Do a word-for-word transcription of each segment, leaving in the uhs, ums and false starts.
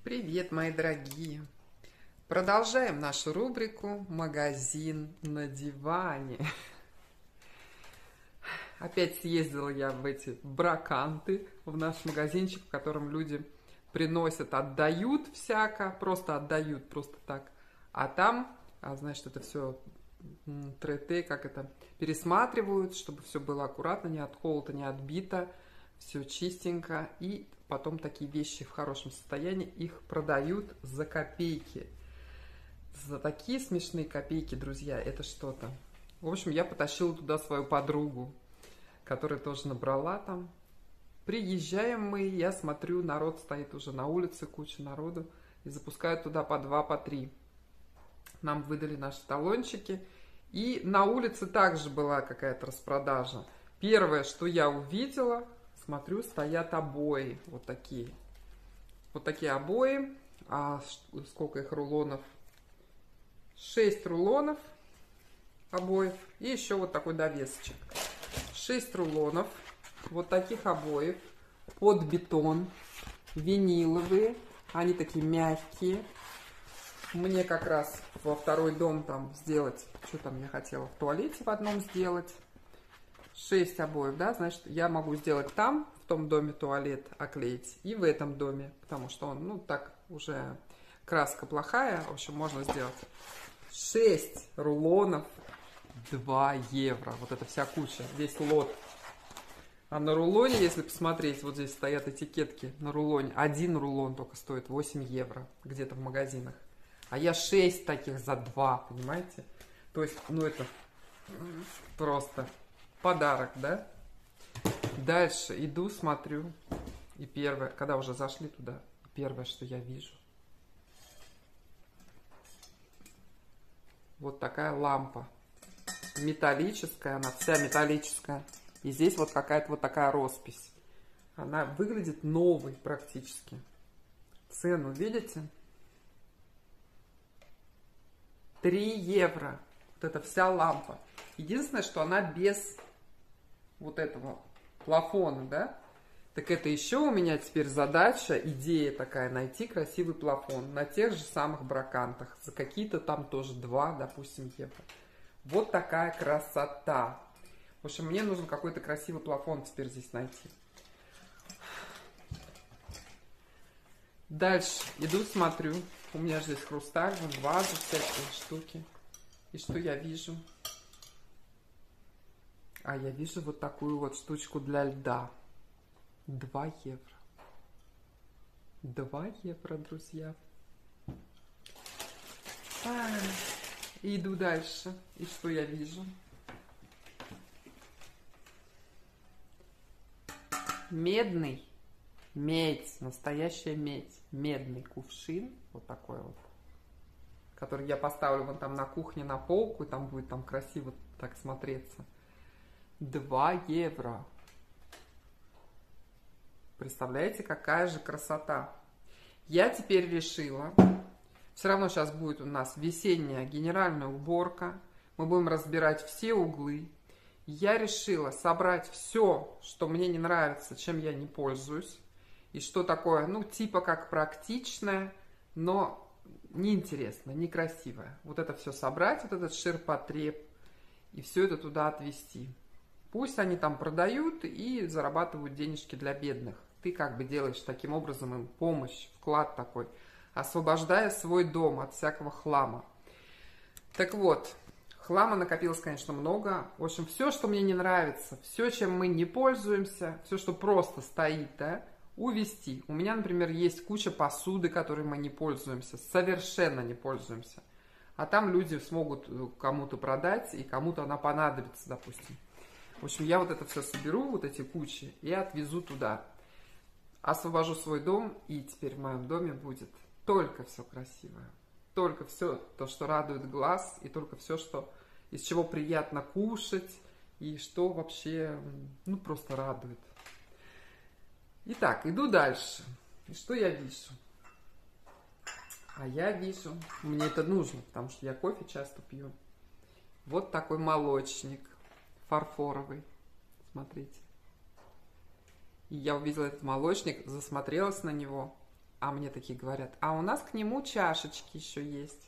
Привет, мои дорогие! Продолжаем нашу рубрику «Магазин на диване». Опять съездила я в эти браканты, в наш магазинчик, в котором люди приносят, отдают всяко, просто отдают, просто так. А там, а, значит, это все трете, как это, пересматривают, чтобы все было аккуратно, не от холода, не отбито, все чистенько. И потом такие вещи в хорошем состоянии, их продают за копейки. За такие смешные копейки, друзья, это что-то. В общем, я потащила туда свою подругу, которая тоже набрала там. Приезжаем мы, я смотрю, народ стоит уже на улице, куча народу, и запускают туда по два, по три. Нам выдали наши талончики, и на улице также была какая-то распродажа. Первое, что я увидела, смотрю, стоят обои, вот такие. Вот такие обои. А сколько их рулонов? шесть рулонов обоев. И еще вот такой довесочек. шесть рулонов вот таких обоев под бетон. Виниловые. Они такие мягкие. Мне как раз во второй дом там сделать, что там я хотела в туалете в одном сделать. шесть обоев, да, значит, я могу сделать там, в том доме туалет оклеить, и в этом доме, потому что он, ну, так уже краска плохая, в общем, можно сделать. шесть рулонов, два евро, вот это вся куча, весь лот. А на рулоне, если посмотреть, вот здесь стоят этикетки на рулоне, один рулон только стоит восемь евро, где-то в магазинах. А я шесть таких за два, понимаете? То есть, ну, это просто... подарок, да? Дальше иду, смотрю. И первое, когда уже зашли туда, первое, что я вижу. Вот такая лампа. Металлическая, она вся металлическая. И здесь вот какая-то вот такая роспись. Она выглядит новой практически. Цену видите? три евро. Вот эта вся лампа. Единственное, что она без... вот этого плафона, да? Так это еще у меня теперь задача, идея такая, найти красивый плафон на тех же самых бракантах. За какие-то там тоже два, допустим, евро. Вот такая красота. В общем, мне нужен какой-то красивый плафон теперь здесь найти. Дальше иду, смотрю. У меня же здесь хрусталь, вазы, всякие штуки. И что я вижу? А я вижу вот такую вот штучку для льда. два евро. два евро, друзья. А, иду дальше. И что я вижу? Медный. Медь. Настоящая медь. Медный кувшин. Вот такой вот. Который я поставлю вон там на кухне на полку. И там будет там красиво так смотреться. два евро. Представляете, какая же красота. Я теперь решила, все равно сейчас будет у нас весенняя генеральная уборка. Мы будем разбирать все углы. Я решила собрать все, что мне не нравится, чем я не пользуюсь. И что такое, ну, типа как практичное, но неинтересное, некрасивое. Вот это все собрать, вот этот ширпотреб, и все это туда отвезти. Пусть они там продают и зарабатывают денежки для бедных. Ты как бы делаешь таким образом им помощь, вклад такой, освобождая свой дом от всякого хлама. Так вот, хлама накопилось, конечно, много. В общем, все, что мне не нравится, все, чем мы не пользуемся, все, что просто стоит, да, увезти. У меня, например, есть куча посуды, которой мы не пользуемся, совершенно не пользуемся. А там люди смогут кому-то продать, и кому-то она понадобится, допустим. В общем, я вот это все соберу, вот эти кучи, и отвезу туда. Освобожу свой дом, и теперь в моем доме будет только все красивое. Только все то, что радует глаз, и только все, что, из чего приятно кушать, и что вообще, ну, просто радует. Итак, иду дальше. И что я вижу? А я вижу, мне это нужно, потому что я кофе часто пью. Вот такой молочник фарфоровый. Смотрите. И я увидела этот молочник, засмотрелась на него. А мне такие говорят, а у нас к нему чашечки еще есть.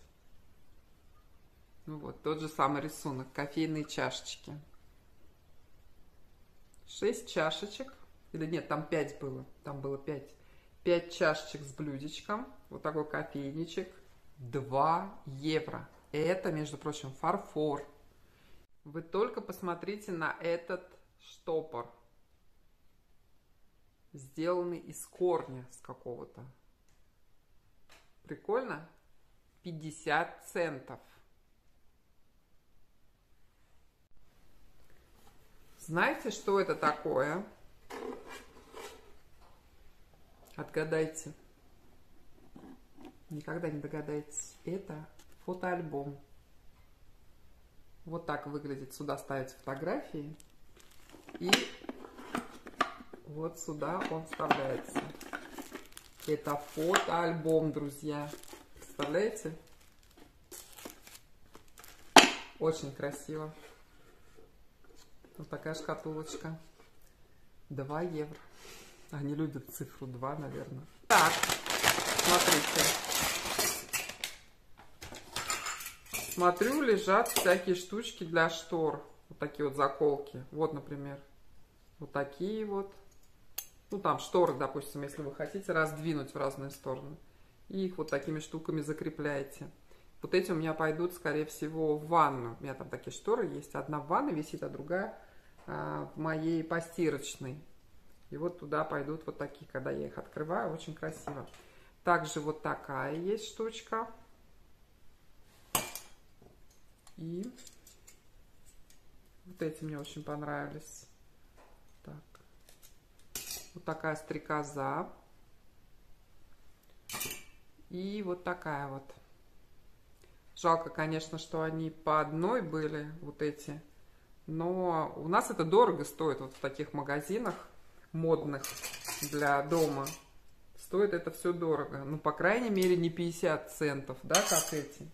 Ну вот, тот же самый рисунок, кофейные чашечки. Шесть чашечек, или нет, там пять было, там было пять. Пять чашечек с блюдечком, вот такой кофейничек, два евро. И это, между прочим, фарфор. Вы только посмотрите на этот штопор, сделанный из корня с какого-то. Прикольно? пятьдесят центов. Знаете, что это такое? Отгадайте. Никогда не догадаетесь. Это фотоальбом. Вот так выглядит. Сюда ставятся фотографии. И вот сюда он вставляется. Это фотоальбом, друзья. Представляете? Очень красиво. Вот такая шкатулочка. два евро. Они любят цифру два, наверное. Так, смотрите. Смотрю, лежат всякие штучки для штор. Вот такие вот заколки. Вот, например. Вот такие вот. Ну, там шторы, допустим, если вы хотите раздвинуть в разные стороны. И их вот такими штуками закрепляете. Вот эти у меня пойдут, скорее всего, в ванну. У меня там такие шторы есть. Одна в ванной висит, а другая а, в моей постирочной. И вот туда пойдут вот такие, когда я их открываю. Очень красиво. Также вот такая есть штучка. И вот эти мне очень понравились. Так. Вот такая стрекоза. И вот такая вот. Жалко, конечно, что они по одной были, вот эти. Но у нас это дорого стоит вот в таких магазинах модных для дома. Стоит это все дорого. Ну, по крайней мере, не пятьдесят центов, да, как эти.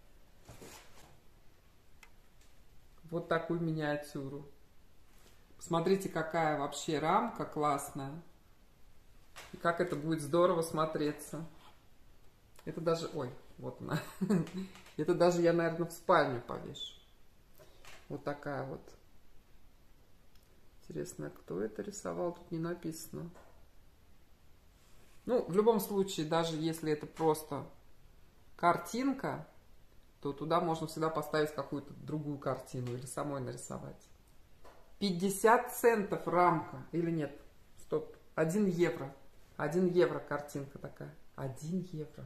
Вот такую миниатюру. Посмотрите, какая вообще рамка классная. И как это будет здорово смотреться. Это даже... Ой, вот она. Это даже я, наверное, в спальню повешу. Вот такая вот. Интересно, кто это рисовал? Тут не написано. Ну, в любом случае, даже если это просто картинка, то туда можно всегда поставить какую-то другую картину или самой нарисовать. пятьдесят центов рамка. Или нет? Стоп. один евро. один евро картинка такая. один евро.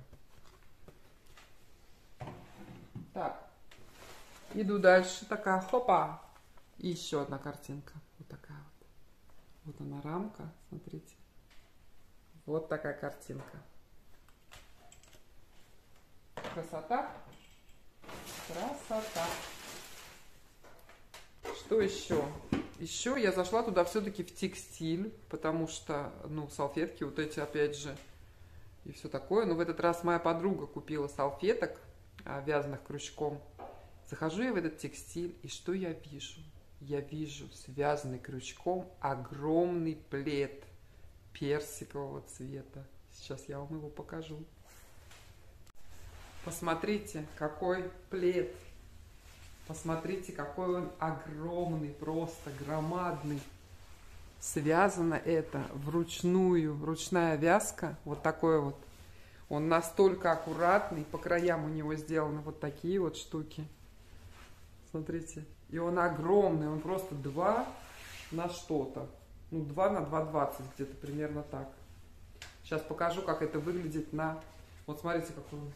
Так. Иду дальше. Такая, хопа. И еще одна картинка. Вот такая вот. Вот она рамка. Смотрите. Вот такая картинка. Красота. Красота. Что еще? Еще я зашла туда все-таки в текстиль, потому что, ну, салфетки вот эти, опять же, и все такое. Но в этот раз моя подруга купила салфеток, вязаных крючком. Захожу я в этот текстиль, и что я вижу? Я вижу связанный крючком огромный плед персикового цвета. Сейчас я вам его покажу. Посмотрите, какой плед. Посмотрите, какой он огромный, просто громадный. Связано это вручную, ручная вязка, вот такой вот. Он настолько аккуратный, по краям у него сделаны вот такие вот штуки. Смотрите. И он огромный, он просто два на что-то. Ну, два на два двадцать, где-то примерно так. Сейчас покажу, как это выглядит на... Вот смотрите, какой он.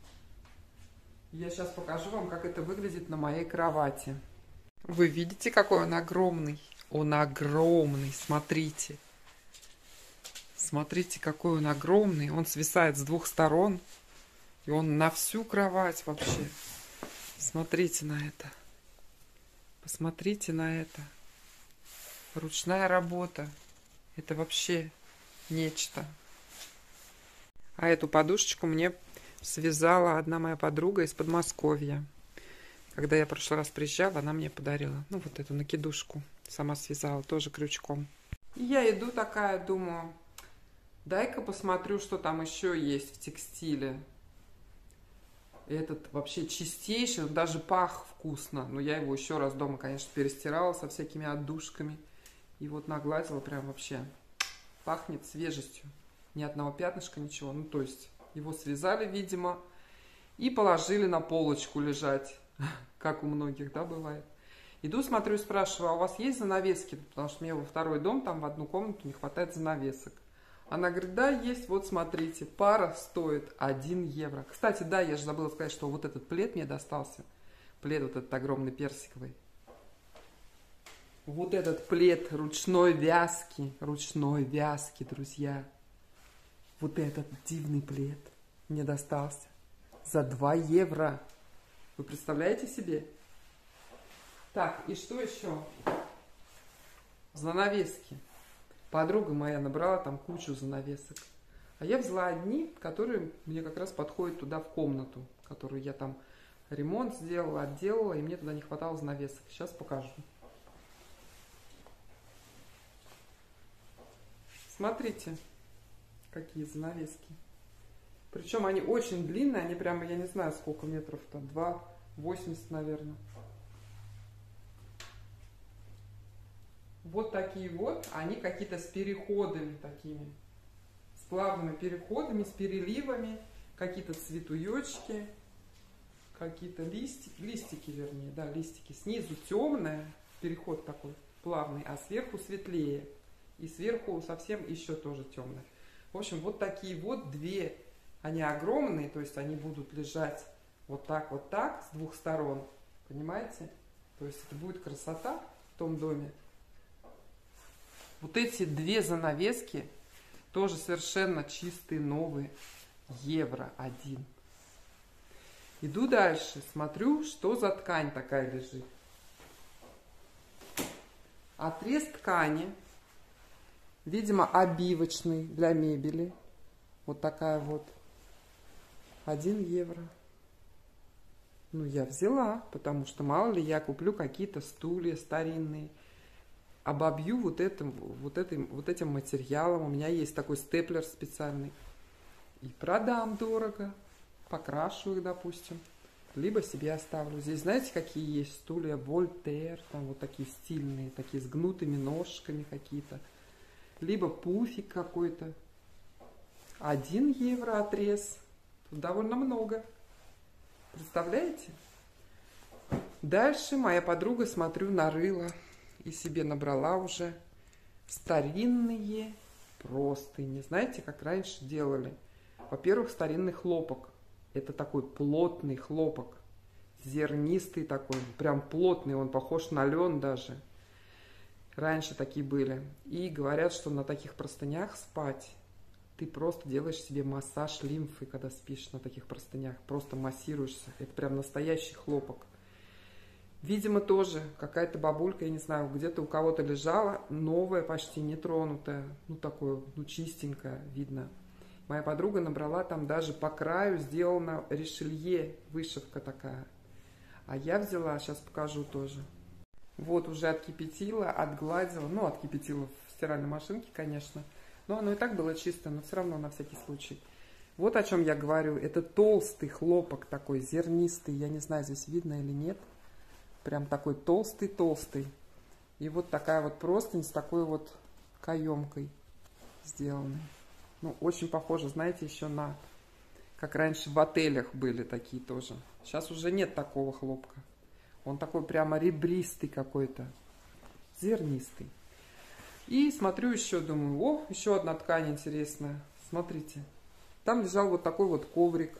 Я сейчас покажу вам, как это выглядит на моей кровати. Вы видите, какой он огромный? Он огромный, смотрите. Смотрите, какой он огромный. Он свисает с двух сторон. И он на всю кровать вообще. Смотрите на это. Посмотрите на это. Ручная работа. Это вообще нечто. А эту подушечку мне связала одна моя подруга из Подмосковья. Когда я в прошлый раз приезжала, она мне подарила. Ну, вот эту накидушку. Сама связала, тоже крючком. И я иду такая, думаю, Дай-ка посмотрю, что там еще есть в текстиле. Этот вообще чистейший, он даже пах вкусно. Но я его еще раз дома, конечно, перестирала со всякими отдушками. И вот нагладила прям вообще. Пахнет свежестью. Ни одного пятнышка, ничего. Ну, то есть его связали, видимо, и положили на полочку лежать. Как у многих, да, бывает. Иду, смотрю и спрашиваю, а у вас есть занавески? Потому что мне во второй дом, там в одну комнату не хватает занавесок. Она говорит, да, есть, вот смотрите, пара стоит один евро. Кстати, да, я же забыла сказать, что вот этот плед мне достался. Плед вот этот огромный персиковый. Вот этот плед ручной вязки, ручной вязки, друзья. Вот этот дивный плед мне достался за два евро. Вы представляете себе? Так, и что еще? Занавески. Подруга моя набрала там кучу занавесок. А я взяла одни, которые мне как раз подходят туда в комнату, которую я там ремонт сделала, отделала, и мне туда не хватало занавесок. Сейчас покажу. Смотрите, какие занавески. Причем они очень длинные, они прямо, я не знаю, сколько метров-то, два восемьдесят, наверное. Вот такие вот, они какие-то с переходами такими, с плавными переходами, с переливами, какие-то цветуечки, какие-то листики, листики, вернее, да, листики. Снизу темное, переход такой плавный, а сверху светлее. И сверху совсем еще тоже темное. В общем, вот такие вот две, они огромные, то есть они будут лежать вот так, вот так, с двух сторон, понимаете? То есть это будет красота в том доме. Вот эти две занавески тоже совершенно чистые, новые, евро один. Иду дальше, смотрю, что за ткань такая лежит. Отрез ткани, видимо, обивочный для мебели. Вот такая вот, один евро. Ну, я взяла, потому что мало ли я куплю какие-то стулья старинные. Обобью вот этим, вот, этим, вот этим материалом. У меня есть такой степлер специальный. И продам дорого. Покрашу их, допустим. Либо себе оставлю. Здесь, знаете, какие есть стулья? Вольтер. Там вот такие стильные. Такие с гнутыми ножками какие-то. Либо пуфик какой-то. Один евро отрез. Тут довольно много. Представляете? Дальше моя подруга, смотрю, нарыла. И себе набрала уже старинные простыни. Знаете, как раньше делали? Во-первых, старинный хлопок. Это такой плотный хлопок. Зернистый такой. Прям плотный. Он похож на лен даже. Раньше такие были. И говорят, что на таких простынях спать. Ты просто делаешь себе массаж лимфы, когда спишь на таких простынях. Просто массируешься. Это прям настоящий хлопок. Видимо, тоже какая-то бабулька, я не знаю, где-то у кого-то лежала, новая, почти нетронутая, ну, такое, ну, чистенькое, видно. Моя подруга набрала там даже по краю, сделана решелье, вышивка такая. А я взяла, сейчас покажу тоже. Вот уже откипятила, отгладила, ну, откипятила в стиральной машинке, конечно. Но оно и так было чисто, но все равно на всякий случай. Вот о чем я говорю, это толстый хлопок такой, зернистый, я не знаю, здесь видно или нет. Прям такой толстый-толстый. И вот такая вот простынь с такой вот каемкой сделанной. Ну, очень похоже, знаете, еще на... Как раньше в отелях были такие тоже. Сейчас уже нет такого хлопка. Он такой прямо ребристый какой-то. Зернистый. И смотрю еще, думаю, о, еще одна ткань интересная. Смотрите. Там лежал вот такой вот коврик.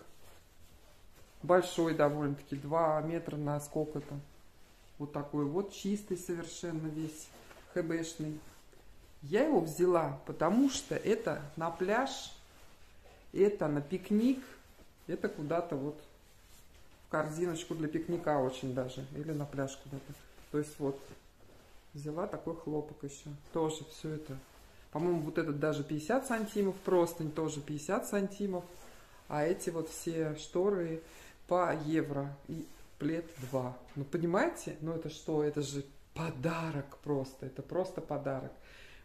Большой довольно-таки. два метра на сколько-то. Вот такой вот, чистый совершенно весь, хэбэшный. Я его взяла, потому что это на пляж, это на пикник, это куда-то вот в корзиночку для пикника очень даже, или на пляж куда-то. То есть вот, взяла такой хлопок еще, тоже все это. По-моему, вот этот даже пятьдесят сантимов, простынь тоже пятьдесят сантимов, а эти вот все шторы по евро. И плед два. Ну, понимаете? Ну, это что? Это же подарок просто. Это просто подарок.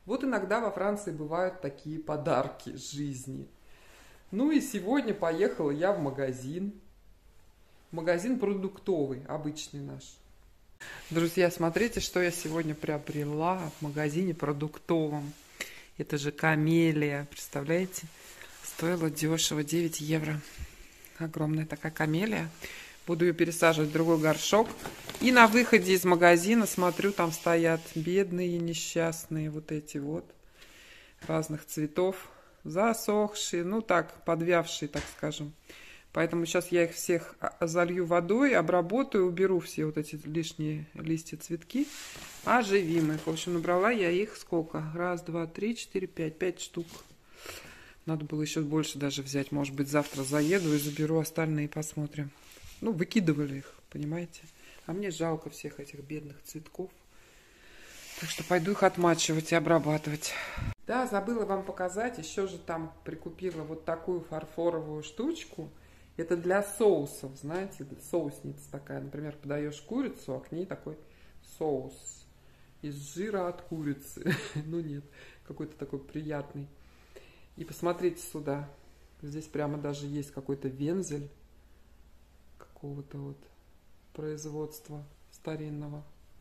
Вот иногда во Франции бывают такие подарки жизни. Ну и сегодня поехала я в магазин. Магазин продуктовый, обычный наш. Друзья, смотрите, что я сегодня приобрела в магазине продуктовом. Это же камелия, представляете? Стоила дешево, девять евро. Огромная такая камелия. Буду ее пересаживать в другой горшок. И на выходе из магазина, смотрю, там стоят бедные, несчастные вот эти вот. Разных цветов. Засохшие, ну так, подвявшие, так скажем. Поэтому сейчас я их всех залью водой, обработаю, уберу все вот эти лишние листья, цветки. Оживим их. В общем, набрала я их сколько? Раз, два, три, четыре, пять. Пять штук. Надо было еще больше даже взять. Может быть, завтра заеду и заберу остальные, посмотрим. Ну, выкидывали их, понимаете? А мне жалко всех этих бедных цветков. Так что пойду их отмачивать и обрабатывать. Да, забыла вам показать. Еще же там прикупила вот такую фарфоровую штучку. Это для соусов, знаете, соусница такая. Например, подаешь курицу, а к ней такой соус из жира от курицы. Ну нет, какой-то такой приятный. И посмотрите сюда. Здесь прямо даже есть какой-то вензель какого-то вот производства старинного.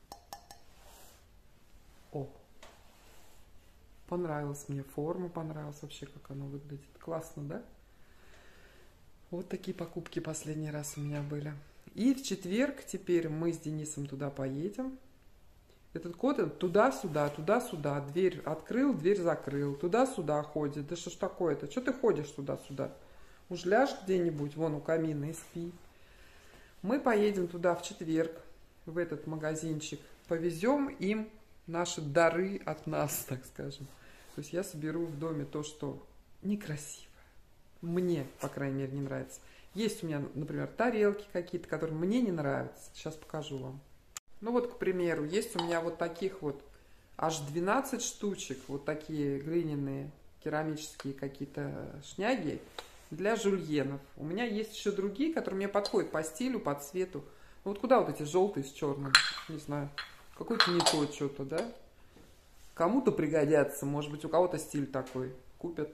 О! Понравилась мне форма, понравилась вообще, как оно выглядит. Классно, да? Вот такие покупки последний раз у меня были. И в четверг теперь мы с Денисом туда поедем. Этот кот туда-сюда, туда-сюда. Дверь открыл, дверь закрыл. Туда-сюда ходит. Да что ж такое-то? Что ты ходишь туда-сюда? Уж ляжь где-нибудь, вон у камина, и спи. Мы поедем туда в четверг, в этот магазинчик. Повезем им наши дары от нас, так скажем. То есть я соберу в доме то, что некрасиво. Мне, по крайней мере, не нравится. Есть у меня, например, тарелки какие-то, которые мне не нравятся. Сейчас покажу вам. Ну вот, к примеру, есть у меня вот таких вот аж двенадцать штучек. Вот такие глиняные керамические какие-то шняги для жульенов. У меня есть еще другие, которые мне подходят по стилю, по цвету. Ну вот куда вот эти желтые с черным? Не знаю. Какой-то не то что-то, да? Кому-то пригодятся. Может быть, у кого-то стиль такой. Купят.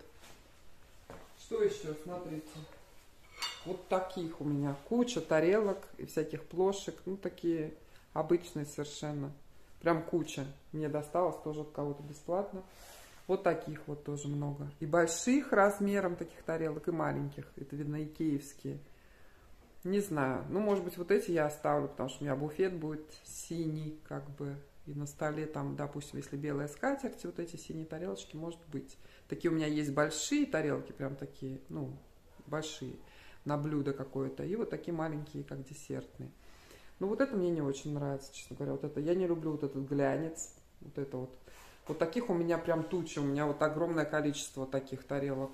Что еще? Смотрите. Вот таких у меня куча тарелок и всяких плошек. Ну, такие обычные совершенно. Прям куча. Мне досталось тоже от кого-то бесплатно. Вот таких вот тоже много. И больших размером таких тарелок, и маленьких. Это, видно, икеевские. Не знаю. Ну, может быть, вот эти я оставлю, потому что у меня буфет будет синий, как бы. И на столе там, допустим, если белая скатерть, вот эти синие тарелочки, может быть. Такие у меня есть большие тарелки, прям такие, ну, большие, на блюдо какое-то. И вот такие маленькие, как десертные. Ну, вот это мне не очень нравится, честно говоря. Вот это, я не люблю вот этот глянец. Вот это вот. Вот таких у меня прям туча. У меня вот огромное количество таких тарелок.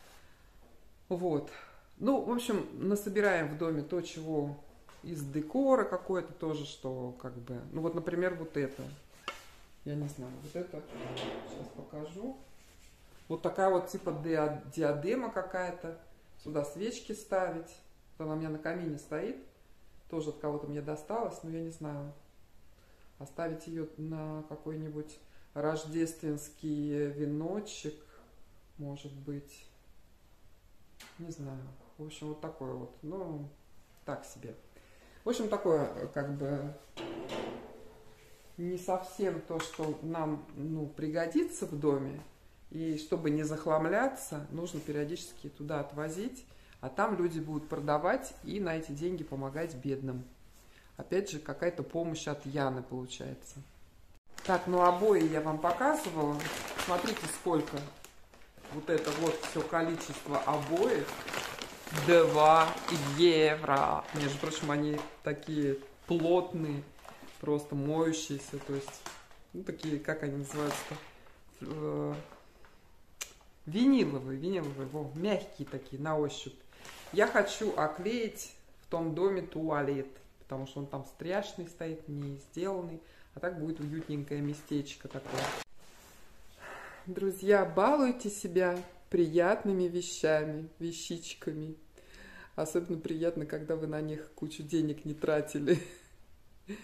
Вот. Ну, в общем, насобираем в доме то, чего из декора какое-то тоже, что как бы... Ну, вот, например, вот это. Я не знаю, вот это. Сейчас покажу. Вот такая вот типа диадема какая-то. Сюда свечки ставить. Вот она у меня на камине стоит. Тоже от кого-то мне досталось, но я не знаю. Оставить ее на какой-нибудь рождественский веночек, может быть. Не знаю. В общем, вот такое вот. Ну, так себе. В общем, такое, как бы, не совсем то, что нам, ну, пригодится в доме. И чтобы не захламляться, нужно периодически туда отвозить. А там люди будут продавать и на эти деньги помогать бедным. Опять же, какая-то помощь от Яны получается. Так, ну обои я вам показывала. Смотрите, сколько. Вот это вот все количество обоев. два евро. Между прочим, они такие плотные, просто моющиеся. То есть, ну такие, как они называются-то? Виниловые, виниловые, во, мягкие такие, на ощупь. Я хочу оклеить в том доме туалет, потому что он там стряшный стоит, не сделанный, а так будет уютненькое местечко такое. Друзья, балуйте себя приятными вещами, вещичками. Особенно приятно, когда вы на них кучу денег не тратили.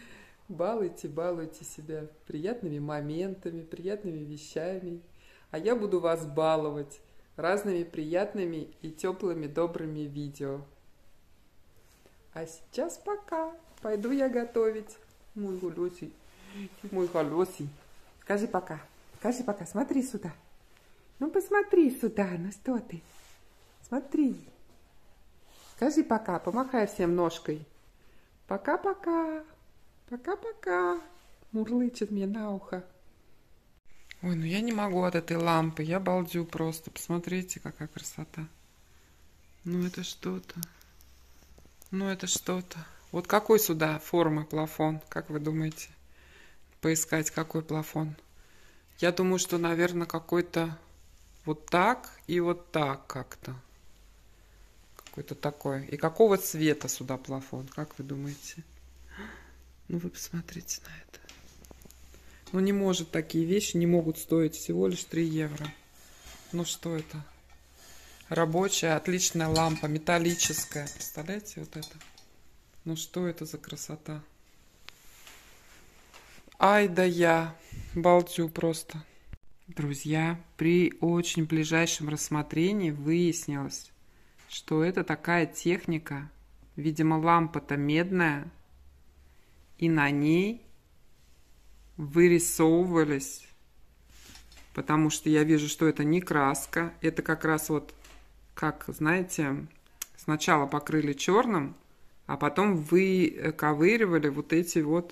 Балуйте, балуйте себя приятными моментами, приятными вещами. А я буду вас баловать разными приятными и теплыми, добрыми видео. А сейчас пока. Пойду я готовить. Мой холосый, мой холосый. Скажи пока. Скажи пока. Смотри сюда. Ну, посмотри сюда. Ну, что ты? Смотри. Скажи пока. Помахай всем ножкой. Пока-пока. Пока-пока. Мурлычет мне на ухо. Ой, ну я не могу от этой лампы. Я балдю просто. Посмотрите, какая красота. Ну, это что-то. Ну, это что-то. Вот какой сюда формы плафон? Как вы думаете? Поискать, какой плафон? Я думаю, что, наверное, какой-то вот так и вот так как-то. Какой-то такой. И какого цвета сюда плафон? Как вы думаете? Ну, вы посмотрите на это. Ну, не может, такие вещи не могут стоить всего лишь три евро. Ну, что это? Рабочая, отличная лампа, металлическая. Представляете, вот это? Ну, что это за красота? Ай да я балдю просто. Друзья, при очень ближайшем рассмотрении выяснилось, что это такая техника. Видимо, лампа-то медная. И на ней вырисовывались, потому что я вижу, что это не краска. Это как раз вот, как, знаете, сначала покрыли черным, а потом выковыривали вот эти вот,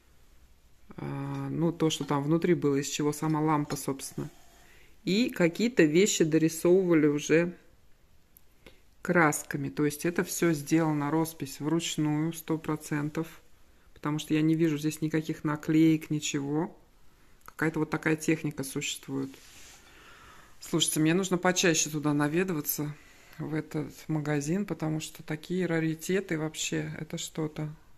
ну, то, что там внутри было, из чего сама лампа, собственно. И какие-то вещи дорисовывали уже красками. То есть это все сделано, роспись вручную, сто процентов. Потому что я не вижу здесь никаких наклеек, ничего. Какая-то вот такая техника существует. Слушайте, мне нужно почаще туда наведываться, в этот магазин, потому что такие раритеты вообще, это что-то.